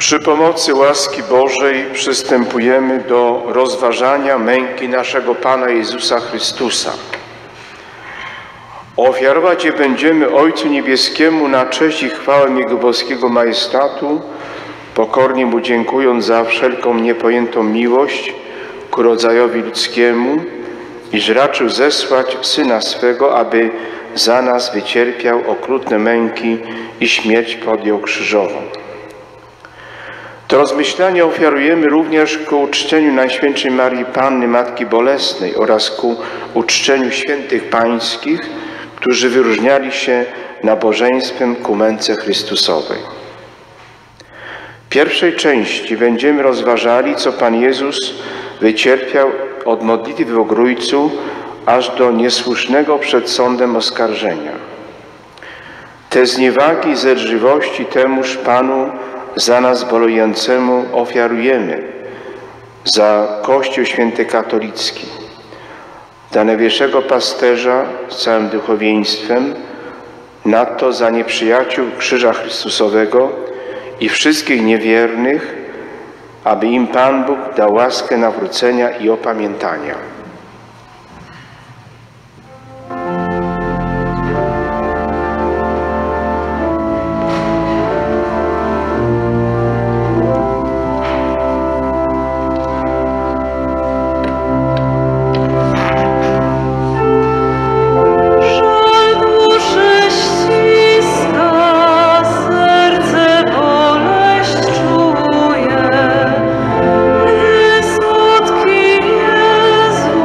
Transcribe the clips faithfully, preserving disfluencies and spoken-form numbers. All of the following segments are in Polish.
Przy pomocy łaski Bożej przystępujemy do rozważania męki naszego Pana Jezusa Chrystusa. Ofiarować je będziemy Ojcu Niebieskiemu na cześć i chwałę Jego boskiego majestatu, pokornie Mu dziękując za wszelką niepojętą miłość ku rodzajowi ludzkiemu, iż raczył zesłać Syna swego, aby za nas wycierpiał okrutne męki i śmierć podjął krzyżową. To rozmyślanie ofiarujemy również ku uczczeniu Najświętszej Marii Panny, Matki Bolesnej oraz ku uczczeniu świętych pańskich, którzy wyróżniali się nabożeństwem ku męce Chrystusowej. W pierwszej części będziemy rozważali, co Pan Jezus wycierpiał od modlitwy w Ogrójcu aż do niesłusznego przed sądem oskarżenia. Te zniewagi i zedrzywości temuż Panu za nas bolejącemu ofiarujemy, za Kościół Święty Katolicki, za najwyższego pasterza z całym duchowieństwem, nadto za nieprzyjaciół Krzyża Chrystusowego i wszystkich niewiernych, aby im Pan Bóg dał łaskę nawrócenia i opamiętania. Jezu,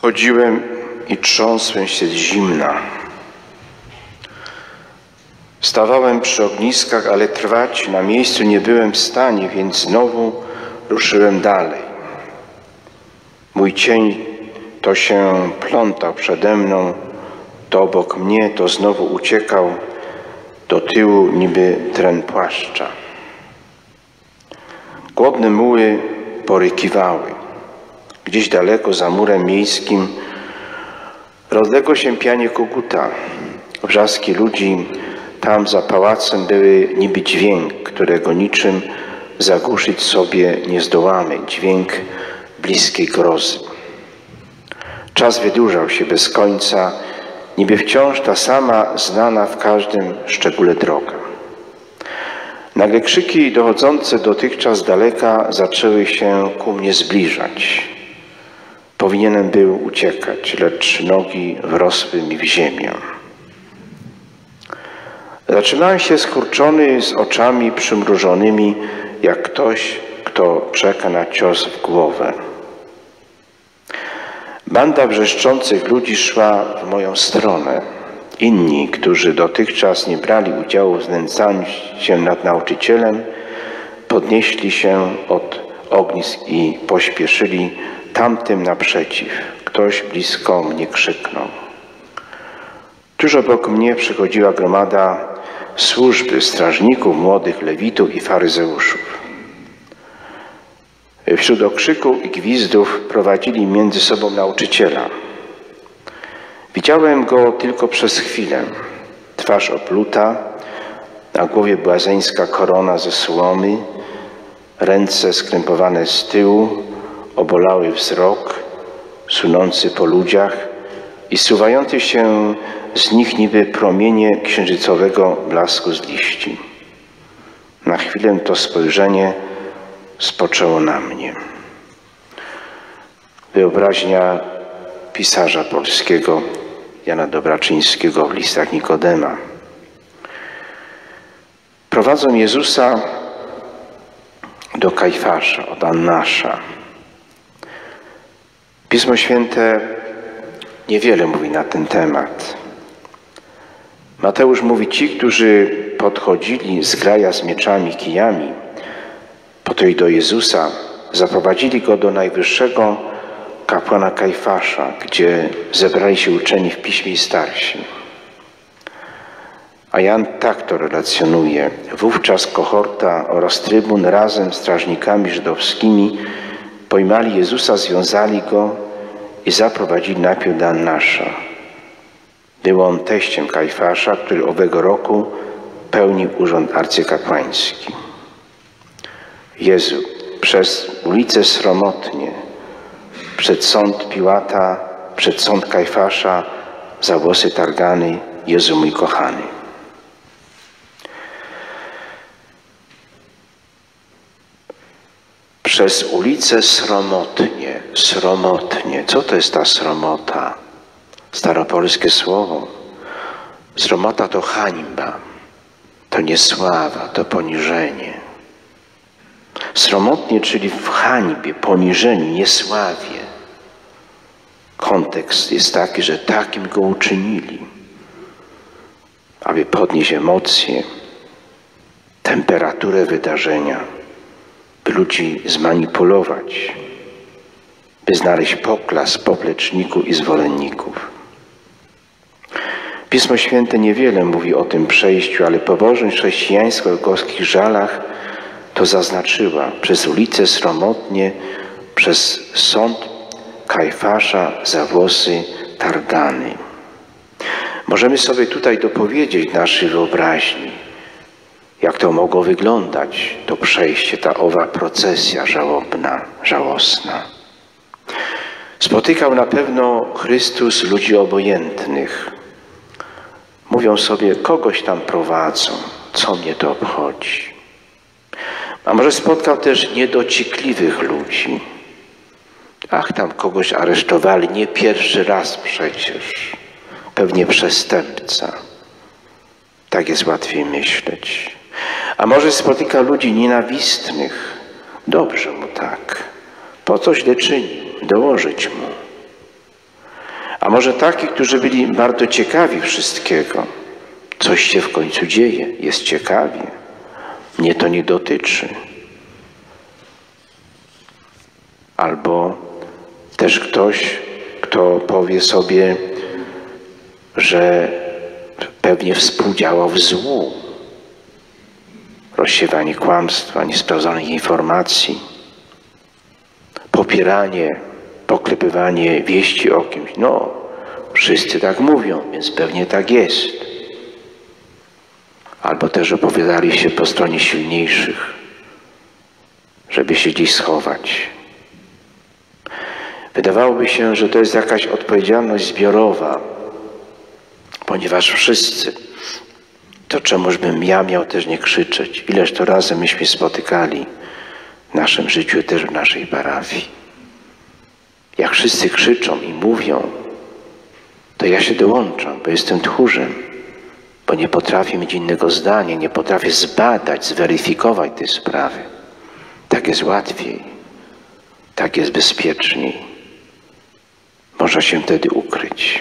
Chodziłem i trząsłem się z zimna. Stawałem przy ogniskach, ale trwać na miejscu nie byłem w stanie, więc znowu ruszyłem dalej. Mój cień to się plątał przede mną, to obok mnie, to znowu uciekał do tyłu niby tren płaszcza. Głodne muły porykiwały. Gdzieś daleko za murem miejskim rozległo się pianie koguta. Wrzaski ludzi tam za pałacem były niby dźwięk, którego niczym zagłuszyć sobie nie zdołamy. Dźwięk bliskiej grozy. Czas wydłużał się bez końca, niby wciąż ta sama znana w każdym szczególe droga. Nagle krzyki dochodzące dotychczas daleka zaczęły się ku mnie zbliżać. Powinienem był uciekać, lecz nogi wrosły mi w ziemię. Zatrzymałem się skurczony, z oczami przymrużonymi, jak ktoś, kto czeka na cios w głowę. Banda wrzeszczących ludzi szła w moją stronę. Inni, którzy dotychczas nie brali udziału w znęcaniu się nad nauczycielem, podnieśli się od ognisk i pośpieszyli tamtym naprzeciw. Ktoś blisko mnie krzyknął. Tuż obok mnie przychodziła gromada służby, strażników, młodych lewitów i faryzeuszów. Wśród okrzyków i gwizdów prowadzili między sobą nauczyciela. Widziałem go tylko przez chwilę. Twarz opluta, na głowie błazeńska korona ze słomy, ręce skrępowane z tyłu, obolały wzrok, sunący po ludziach i suwający się z nich niby promienie księżycowego blasku z liści. Na chwilę to spojrzenie spoczęło na mnie. Wyobraźnia pisarza polskiego Jana Dobraczyńskiego w listach Nikodema. Prowadzą Jezusa do Kajfasza, od Annasza. Pismo Święte niewiele mówi na ten temat. Mateusz mówi, ci, którzy podchodzili z graja z mieczami, kijami, po to i do Jezusa, zaprowadzili go do najwyższego kapłana Kajfasza, gdzie zebrali się uczeni w piśmie i starsi. A Jan tak to relacjonuje. Wówczas kohorta oraz trybun razem z strażnikami żydowskimi pojmali Jezusa, związali go i zaprowadzili najpierw do Annasza. Był on teściem Kajfasza, który owego roku pełnił urząd arcykapłański. Jezu przez ulicę sromotnie, przed sąd Piłata, przed sąd Kajfasza, za włosy targany, Jezu mój kochany. Przez ulicę sromotnie, sromotnie. Co to jest ta sromota? Staropolskie słowo. Sromota to hańba, to niesława, to poniżenie. Sromotnie, czyli w hańbie, poniżeniu, niesławie. Kontekst jest taki, że takim go uczynili, aby podnieść emocje, temperaturę wydarzenia, by ludzi zmanipulować, by znaleźć poklask popleczników i zwolenników. Pismo Święte niewiele mówi o tym przejściu, ale pobożność chrześcijańska w gorzkich żalach to zaznaczyła. Przez ulicę sromotnie, przez sąd Kajfasza, za włosy targany. Możemy sobie tutaj dopowiedzieć naszej wyobraźni, jak to mogło wyglądać, to przejście, ta owa procesja żałobna, żałosna. Spotykał na pewno Chrystus ludzi obojętnych. Mówią sobie, kogoś tam prowadzą, co mnie to obchodzi. A może spotkał też niedociekliwych ludzi. Ach, tam kogoś aresztowali, nie pierwszy raz przecież. Pewnie przestępca. Tak jest łatwiej myśleć. A może spotyka ludzi nienawistnych. Dobrze mu tak. Po co źle czynił? Dołożyć mu. A może takich, którzy byli bardzo ciekawi wszystkiego. Coś się w końcu dzieje, jest ciekawie. Mnie to nie dotyczy. Albo też ktoś, kto powie sobie, że pewnie współdziałał w złu. Rozsiewanie kłamstwa, niesprawdzonych informacji, popieranie, poklepywanie wieści o kimś. No, wszyscy tak mówią, więc pewnie tak jest. Albo też opowiadali się po stronie silniejszych, żeby się gdzieś schować. Wydawałoby się, że to jest jakaś odpowiedzialność zbiorowa, ponieważ wszyscy, to czemuż bym ja miał też nie krzyczeć. Ileż to razy myśmy spotykali w naszym życiu, też w naszej parafii. Jak wszyscy krzyczą i mówią, to ja się dołączam, bo jestem tchórzem, bo nie potrafię mieć innego zdania, nie potrafię zbadać, zweryfikować tej sprawy. Tak jest łatwiej, tak jest bezpieczniej. Można się wtedy ukryć.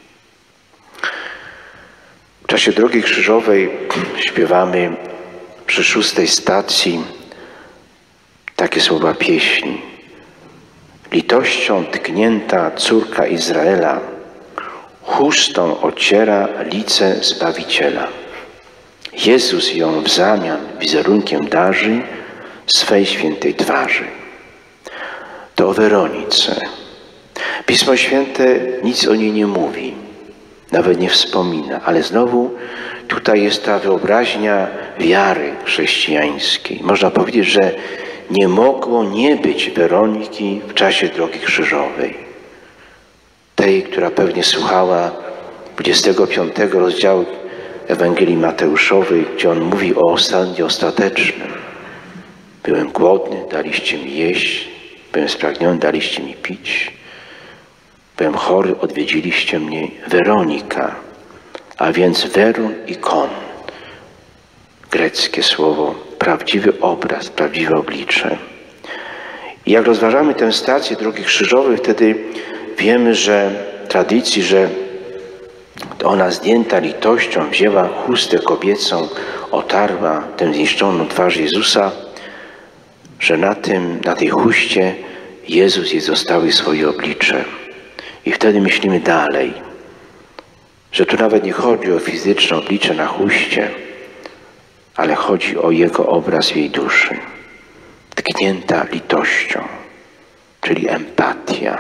W czasie Drogi Krzyżowej śpiewamy przy szóstej stacji takie słowa pieśni. Litością tknięta córka Izraela chustą ociera lice Zbawiciela. Jezus ją w zamian wizerunkiem darzy swej świętej twarzy. To o Weronice. Pismo Święte nic o niej nie mówi, nawet nie wspomina, ale znowu tutaj jest ta wyobraźnia wiary chrześcijańskiej. Można powiedzieć, że nie mogło nie być Weroniki w czasie Drogi Krzyżowej. Tej, która pewnie słuchała dwudziestego piątego rozdziału Ewangelii Mateuszowej, gdzie on mówi o sądzie ostatecznym. Byłem głodny, daliście mi jeść, byłem spragniony, daliście mi pić. Byłem chory, odwiedziliście mnie. Weronika, a więc Weron i kon. Greckie słowo, prawdziwy obraz, prawdziwe oblicze. I jak rozważamy tę stację Drogi Krzyżowej, wtedy wiemy, że tradycji, że ona zdjęta litością wzięła chustę kobiecą, otarła tę zniszczoną twarz Jezusa, że na tym, na tej chuście Jezus jej zostawił swoje oblicze. I wtedy myślimy dalej, że tu nawet nie chodzi o fizyczne oblicze na chuście, ale chodzi o Jego obraz w jej duszy, tknięta litością, czyli empatia.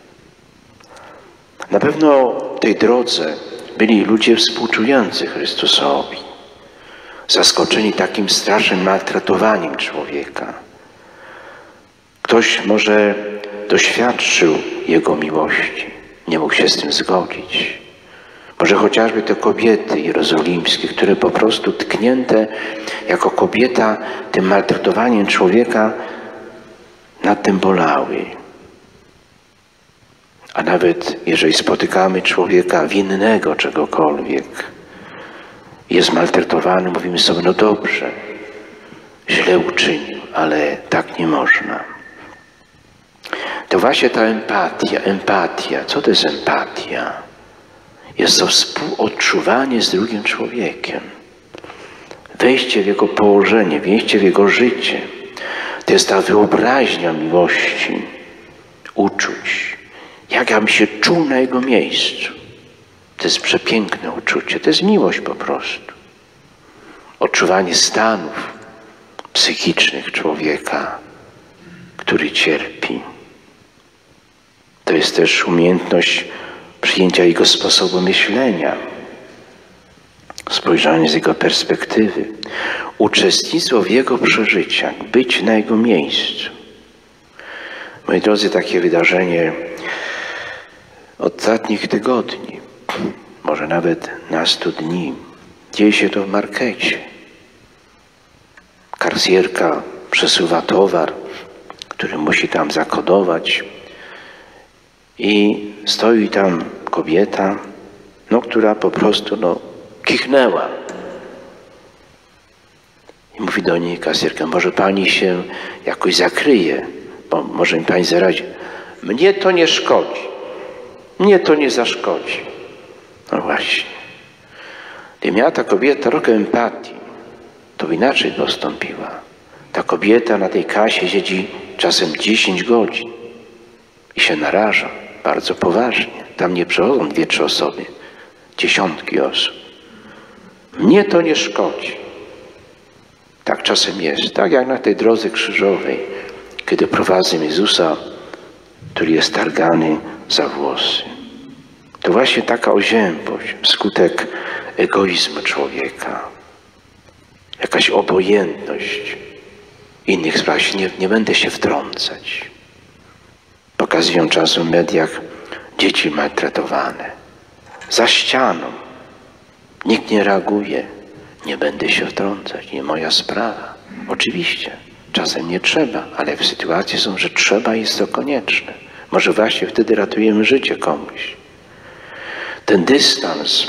Na pewno w tej drodze byli ludzie współczujący Chrystusowi, zaskoczeni takim strasznym maltretowaniem człowieka. Ktoś może doświadczył Jego miłości, nie mógł się z tym zgodzić. Może chociażby te kobiety jerozolimskie, które po prostu tknięte jako kobieta tym maltretowaniem człowieka nad tym bolały. A nawet jeżeli spotykamy człowieka winnego czegokolwiek, jest maltretowany, mówimy sobie, no dobrze, źle uczynił, ale tak nie można. To właśnie ta empatia, empatia. Co to jest empatia? Jest to współodczuwanie z drugim człowiekiem. Wejście w jego położenie, wejście w jego życie. To jest ta wyobraźnia miłości, uczuć. Jak ja bym się czuł na jego miejscu. To jest przepiękne uczucie. To jest miłość po prostu. Odczuwanie stanów psychicznych człowieka, który cierpi. To jest też umiejętność przyjęcia jego sposobu myślenia, spojrzenie z jego perspektywy, uczestnictwo w jego przeżyciach, być na jego miejscu. Moi drodzy, takie wydarzenie ostatnich tygodni, może nawet nastu dni, dzieje się to w markecie. Kasjerka przesuwa towar, który musi tam zakodować, i stoi tam kobieta, no, która po prostu no, kichnęła. I mówi do niej kasjerka, może pani się jakoś zakryje, bo może mi pani zarazi. Mnie to nie szkodzi. Mnie to nie zaszkodzi. No właśnie. Gdyby miała ta kobieta trochę empatii, to by inaczej postąpiła. Ta kobieta na tej kasie siedzi czasem dziesięć godzin i się naraża bardzo poważnie. Tam nie przechodzą dwie, trzy osoby, dziesiątki osób. Mnie to nie szkodzi. Tak czasem jest, tak jak na tej drodze krzyżowej, kiedy prowadzę Jezusa, który jest targany za włosy. To właśnie taka oziębłość, skutek egoizmu człowieka. Jakaś obojętność innych spraw. Nie, nie będę się wtrącać. Pokazują czasem w mediach dzieci maltretowane. Za ścianą. Nikt nie reaguje. Nie będę się wtrącać. Nie moja sprawa. Oczywiście. Czasem nie trzeba, ale w sytuacji są, że trzeba, jest to konieczne. Może właśnie wtedy ratujemy życie komuś. Ten dystans,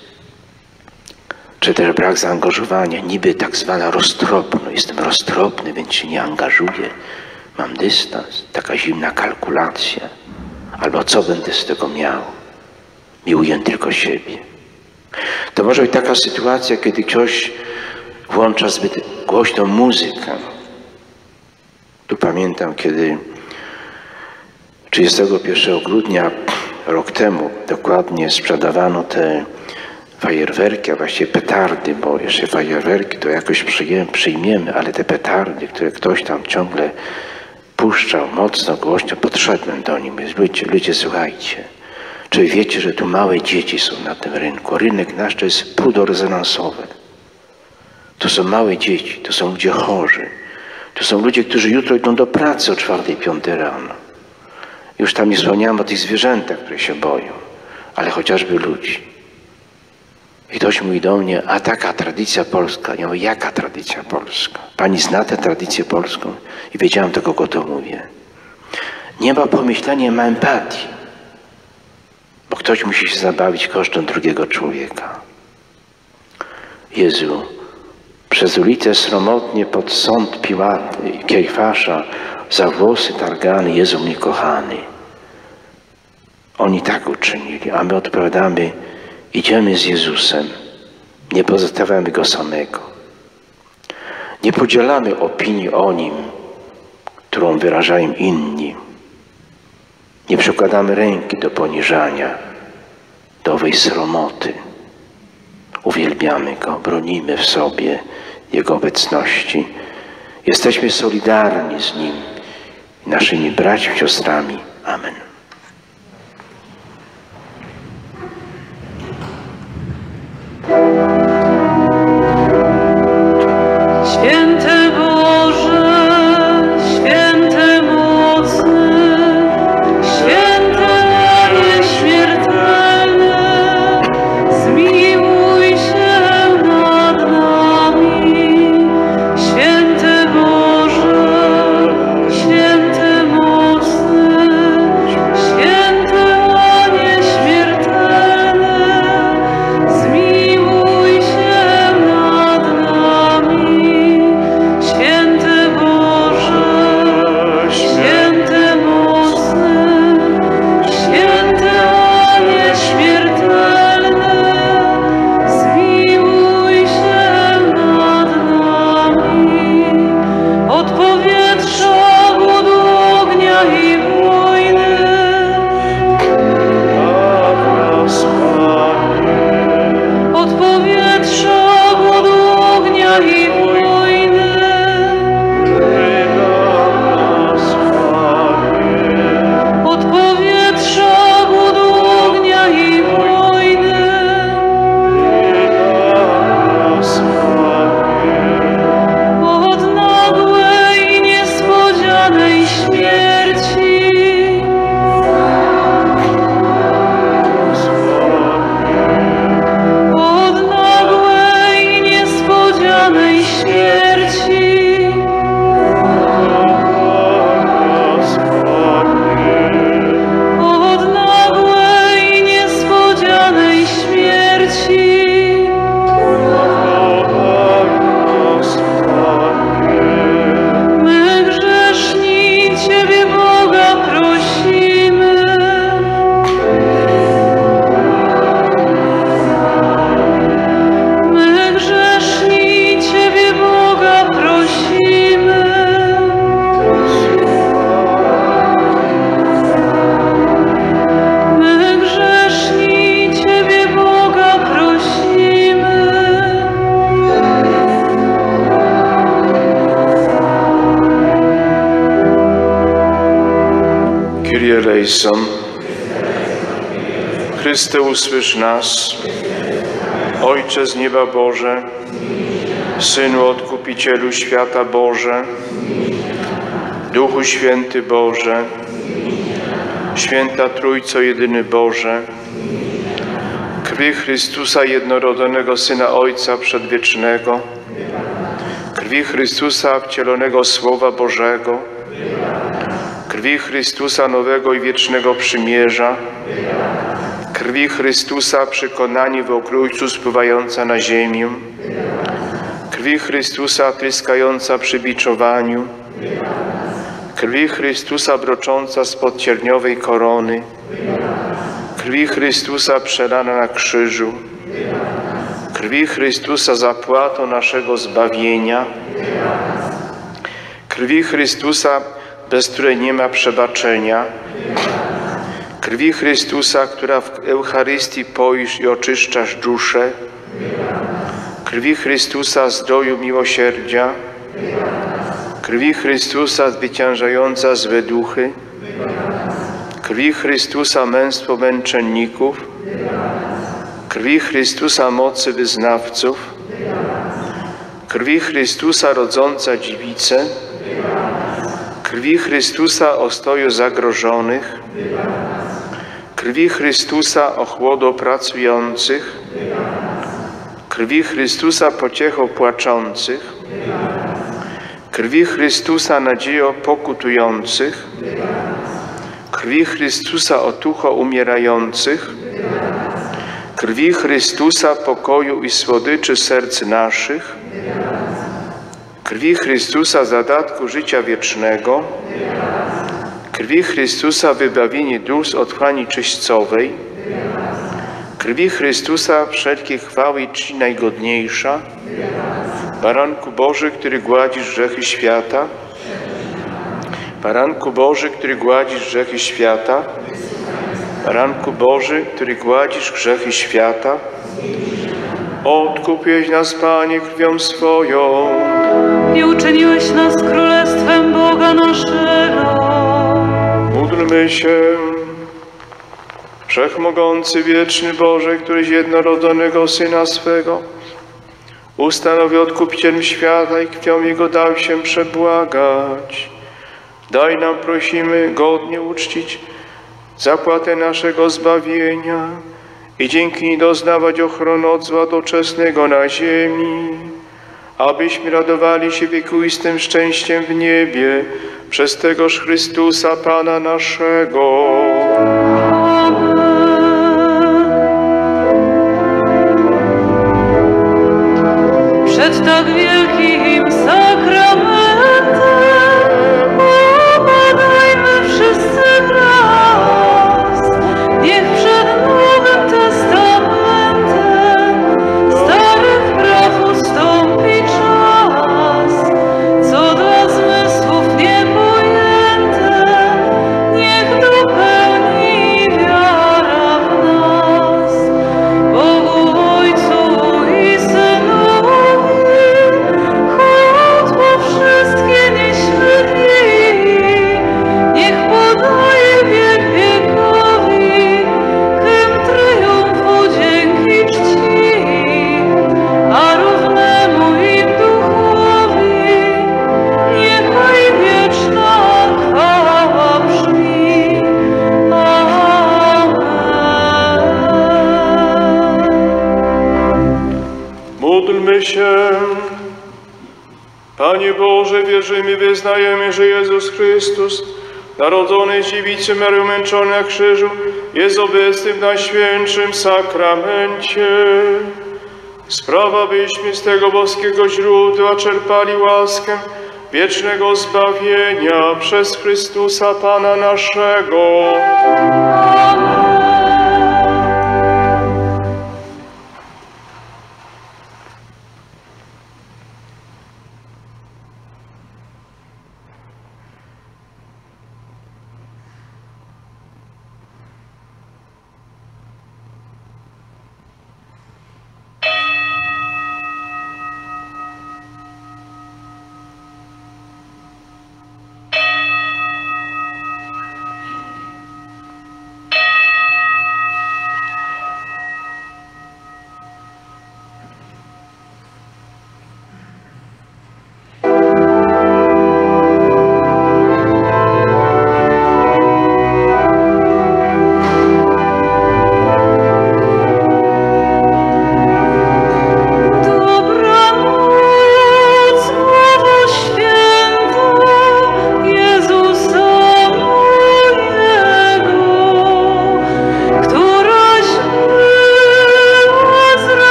czy też brak zaangażowania, niby tak zwana roztropność. Jestem roztropny, więc się nie angażuję. Mam dystans, taka zimna kalkulacja. Albo co będę z tego miał? Miłuję tylko siebie. To może być taka sytuacja, kiedy ktoś włącza zbyt głośną muzykę. Tu pamiętam, kiedy trzydziestego pierwszego grudnia rok temu dokładnie sprzedawano te fajerwerki, a właściwie petardy, bo jeszcze fajerwerki to jakoś przyjmiemy, ale te petardy, które ktoś tam ciągle puszczał mocno, głośno, podszedłem do nim. Ludzie, ludzie, słuchajcie, czy wiecie, że tu małe dzieci są na tym rynku? Rynek nasz to jest pudorezonansowy. To są małe dzieci, to są ludzie chorzy. To są ludzie, którzy jutro idą do pracy o czwartej, piątej rano. Już tam nie wspomniałem o tych zwierzętach, które się boją, ale chociażby ludzi. I ktoś mówi do mnie, a taka tradycja polska. Ja mówię, jaka tradycja polska? Pani zna tę tradycję polską? I wiedziałem, do kogo to mówię. Nie ma pomyślenia, nie ma empatii. Bo ktoś musi się zabawić kosztem drugiego człowieka. Jezu, przez ulicę sromotnie pod sąd Piłata i Kejfasza za włosy targany, Jezu mnie kochany. Oni tak uczynili, a my odpowiadamy, idziemy z Jezusem, nie pozostawiamy Go samego. Nie podzielamy opinii o Nim, którą wyrażają inni. Nie przykładamy ręki do poniżania, do owej sromoty. Uwielbiamy Go, bronimy w sobie Jego obecności. Jesteśmy solidarni z Nim i naszymi braćmi, siostrami. Amen. Święty Boże, święty mocny, święty nieśmiertelny, zmiłuj się nad nami. Święty Boże, święty mocny, eleison. Chryste, usłysz nas. Ojcze z nieba Boże, Synu Odkupicielu świata Boże, Duchu Święty Boże, Święta Trójco jedyny Boże, krwi Chrystusa jednorodzonego Syna Ojca Przedwiecznego, krwi Chrystusa wcielonego Słowa Bożego, krwi Chrystusa nowego i wiecznego przymierza, krwi Chrystusa przekonani w Ojcu spływająca na ziemię, krwi Chrystusa tryskająca przy biczowaniu, krwi Chrystusa brocząca spod cierniowej korony, krwi Chrystusa przelana na krzyżu, krwi Chrystusa zapłatą naszego zbawienia, krwi Chrystusa, bez której nie ma przebaczenia, krwi Chrystusa, która w Eucharystii poisz i oczyszczasz duszę, krwi Chrystusa zdroju miłosierdzia, krwi Chrystusa zwyciężająca złe duchy, krwi Chrystusa męstwo męczenników, krwi Chrystusa mocy wyznawców, krwi Chrystusa rodząca dziewicę, krwi Chrystusa ostoju zagrożonych, krwi Chrystusa ochłodu pracujących, krwi Chrystusa pociechą płaczących, krwi Chrystusa nadzieją pokutujących, krwi Chrystusa otucho umierających, krwi Chrystusa pokoju i słodyczy serc naszych, krwi Chrystusa zadatku życia wiecznego, krwi Chrystusa wybawienie dusz z otchłani czyścowej, krwi Chrystusa wszelkiej chwały i czci najgodniejsza, Baranku Boży, który gładzisz grzechy świata, Baranku Boży, który gładzisz grzechy świata, Baranku Boży, który gładzisz grzechy świata, odkupiłeś nas, Panie, krwią swoją i uczyniłeś nas królestwem Boga naszego. Módlmy się. Wszechmogący, wieczny Boże, któryś jednorodzonego Syna swego ustanowił odkupicielem świata i krwią Jego dał się przebłagać. Daj nam, prosimy, godnie uczcić zapłatę naszego zbawienia i dzięki niej doznawać ochrony od zła doczesnego na ziemi, abyśmy radowali się wiekuistym szczęściem w niebie przez tegoż Chrystusa, Pana naszego. Przed tak wielkim sakramentem upadajmy wszyscy wraz. Niech przed Nowym Testamentem starych praw ustąpi czas, co dla zmysłów niepojęte niech dopełni wiara w nas. Bogu Ojcu i Synowi chłód po wszystkie nieśmy dni, niech podaje wiek wiekowi, hymn triumfu dzięki czci, a równemu im duchowi niechaj wieczna chwała brzmi. Amen. Módlmy się. Panie Boże, wierzymy, wyznajemy, że Jezus Chrystus, narodzony z dziewicy Marii, męczony na krzyżu, jest obecny w Najświętszym Sakramencie. Sprawa, byśmy z tego boskiego źródła czerpali łaskę wiecznego zbawienia przez Chrystusa Pana naszego. Amen.